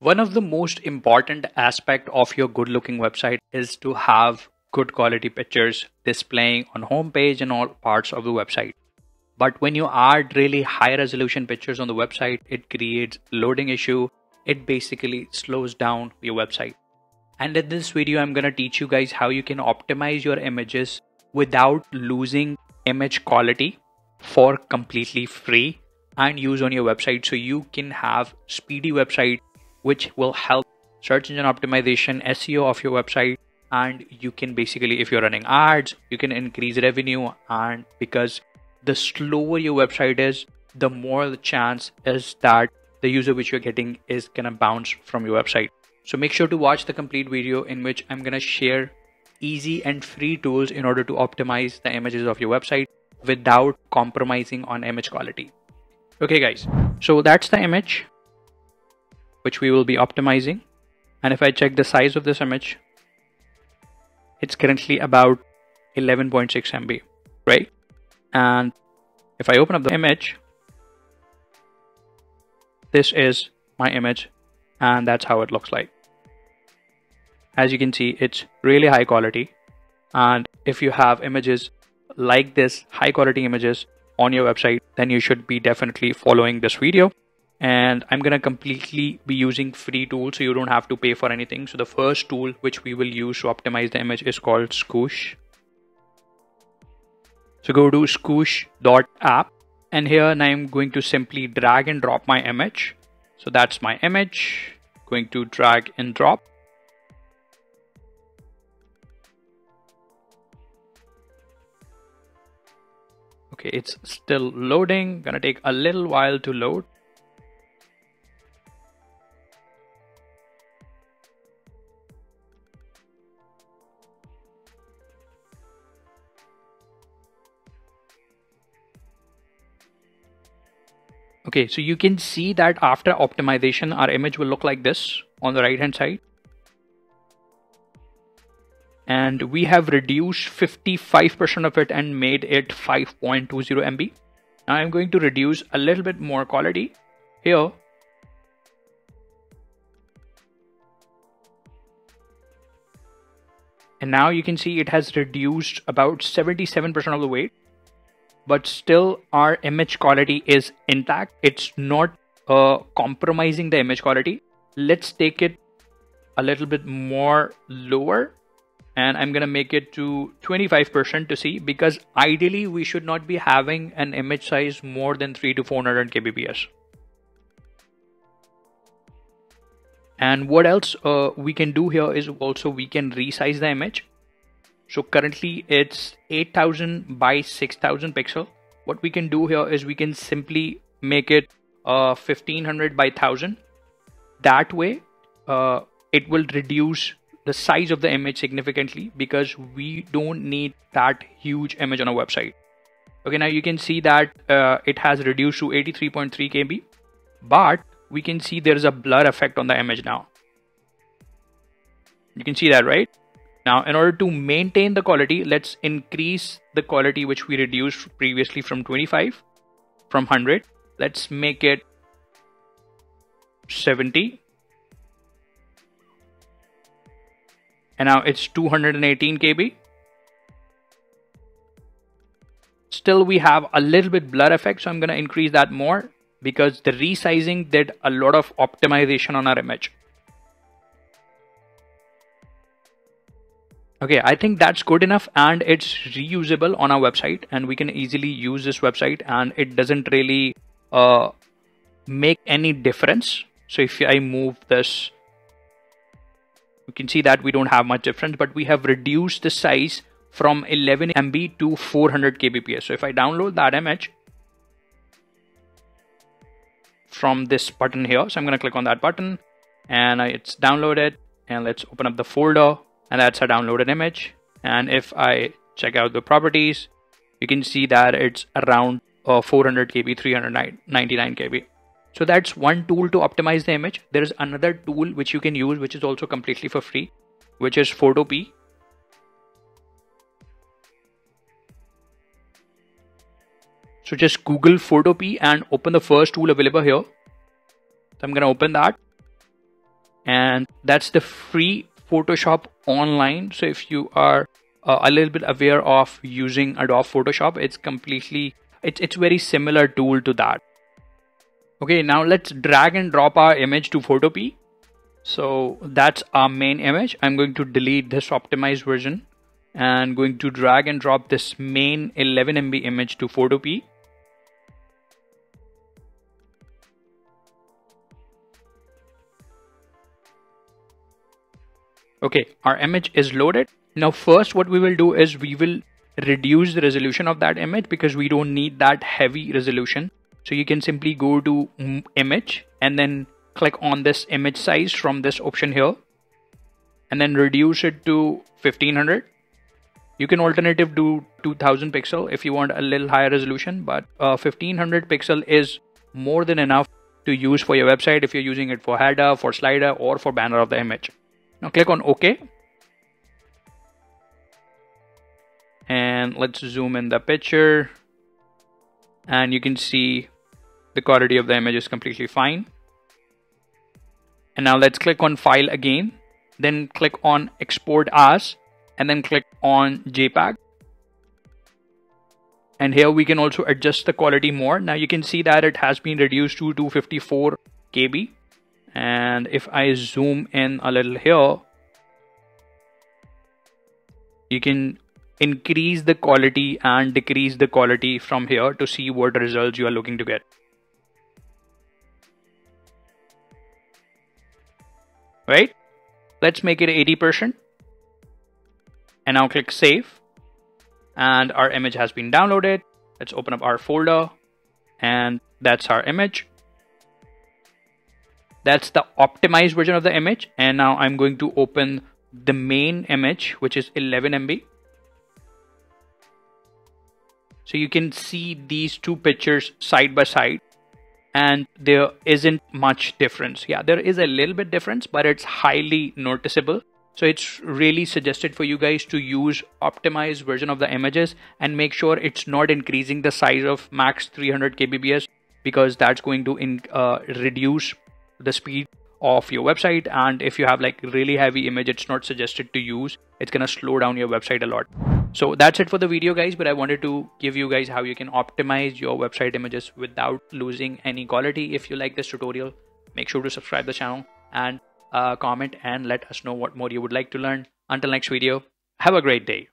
One of the most important aspect of your good looking website is to have good quality pictures displaying on homepage and all parts of the website. But when you add really high resolution pictures on the website, it creates loading issue. It basically slows down your website. And in this video, I'm going to teach you guys how you can optimize your images without losing image quality for completely free and use on your website, so you can have speedy website which will help search engine optimization, SEO of your website. And you can basically, if you're running ads, you can increase revenue. And because the slower your website is, the more the chance is that the user which you're getting is gonna bounce from your website. So make sure to watch the complete video in which I'm gonna share easy and free tools in order to optimize the images of your website without compromising on image quality. Okay guys, so that's the image which we will be optimizing. And if I check the size of this image, it's currently about 11.6 MB, right? And if I open up the image, this is my image and that's how it looks like. As you can see, it's really high quality. And if you have images like this, high quality images on your website, then you should be definitely following this video. And I'm gonna completely be using free tools, so you don't have to pay for anything. So the first tool which we will use to optimize the image is called Skoosh. So go to skoosh.app, and here I'm going to simply drag and drop my image. So that's my image, going to drag and drop. Okay, it's still loading, gonna take a little while to load. Okay, so you can see that after optimization, our image will look like this on the right hand side. And we have reduced 55% of it and made it 5.20 MB. Now I'm going to reduce a little bit more quality here. And now you can see it has reduced about 77% of the weight. But still our image quality is intact. It's not compromising the image quality. Let's take it a little bit more lower, and I'm gonna make it to 25% to see, because ideally we should not be having an image size more than 300 to 400 kbps. And what else we can do here is also we can resize the image. So currently it's 8000 by 6000 pixel. What we can do here is we can simply make it 1500 by 1000. That way it will reduce the size of the image significantly, because we don't need that huge image on our website. Okay, now you can see that it has reduced to 83.3 KB, but we can see there's a blur effect on the image now. You can see that, right? Now, in order to maintain the quality, let's increase the quality which we reduced previously from 25, from 100. Let's make it 70. And now it's 218 KB. Still, we have a little bit blur effect, so I'm going to increase that more, because the resizing did a lot of optimization on our image. Okay, I think that's good enough, and it's reusable on our website, and we can easily use this website, and it doesn't really make any difference. So if I move this, you can see that we don't have much difference, but we have reduced the size from 11 MB to 400 kbps. So if I download that image from this button here, so I'm going to click on that button, and it's downloaded, and let's open up the folder. And that's a downloaded image. And if I check out the properties, you can see that it's around 400 KB, 399 KB. So that's one tool to optimize the image. There is another tool which you can use, which is also completely for free, which is Photopea. So just Google Photopea and open the first tool available here. So I'm going to open that. and that's the free Photoshop online. So if you are a little bit aware of using Adobe Photoshop, it's very similar tool to that. Okay, now let's drag and drop our image to Photopea. So that's our main image. I'm going to delete this optimized version and going to drag and drop this main 11 MB image to Photopea. Okay, our image is loaded. Now first what we will do is we will reduce the resolution of that image because we don't need that heavy resolution. So you can simply go to image and then click on this image size from this option here and then reduce it to 1500. You can alternative do 2000 pixel if you want a little higher resolution, but 1500 pixel is more than enough to use for your website if you're using it for header, for slider, or for banner of the image. Now click on OK. And let's zoom in the picture. And you can see the quality of the image is completely fine. And now let's click on File again. Then click on Export As. And then click on JPEG. And here we can also adjust the quality more. Now you can see that it has been reduced to 254 KB. And if I zoom in a little here, you can increase the quality and decrease the quality from here to see what results you are looking to get. Right? Let's make it 80%. And now click Save. And our image has been downloaded. Let's open up our folder. And that's our image. That's the optimized version of the image. And now I'm going to open the main image, which is 11 MB. So you can see these two pictures side by side and there isn't much difference. Yeah, there is a little bit difference, but it's highly noticeable. So it's really suggested for you guys to use optimized version of the images and make sure it's not increasing the size of max 300 kbps because that's going to reduce the speed of your website. And if you have like really heavy image, it's not suggested to use. It's gonna slow down your website a lot. So that's it for the video guys, but I wanted to give you guys how you can optimize your website images without losing any quality. If you like this tutorial, make sure to subscribe the channel and comment and let us know what more you would like to learn. Until next video, have a great day.